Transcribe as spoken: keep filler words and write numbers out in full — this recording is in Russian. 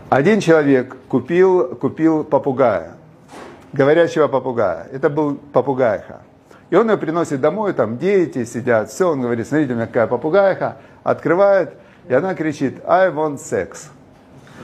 Один человек купил, купил попугая, говорящего попугая. Это был попугайха. И он ее приносит домой, там дети сидят, все, он говорит, смотрите, у меня какая попугайха, открывает, и она кричит, I want sex.